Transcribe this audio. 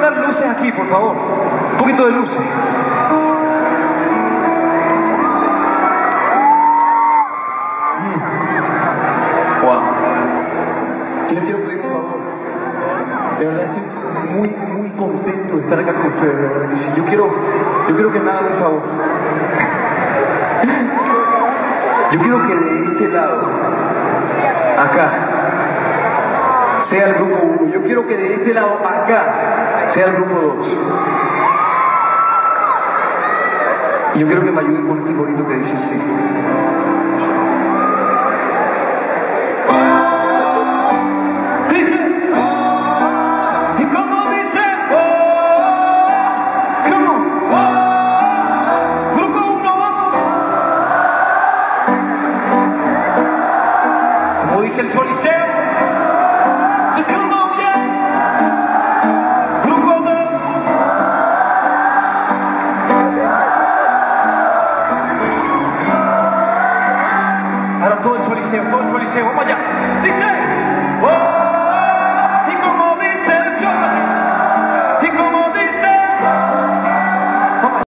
poner luces aquí, por favor. Un poquito de luces. Wow. Y les quiero pedir un favor. De verdad estoy muy contento de estar acá con ustedes, de verdad que sí. Yo quiero que me hagan un favor. Yo quiero que de este lado, acá, sea el grupo 1. Yo quiero que de este lado, acá, sea el grupo 2. Y yo quiero que me ayuden con este corito que dice así.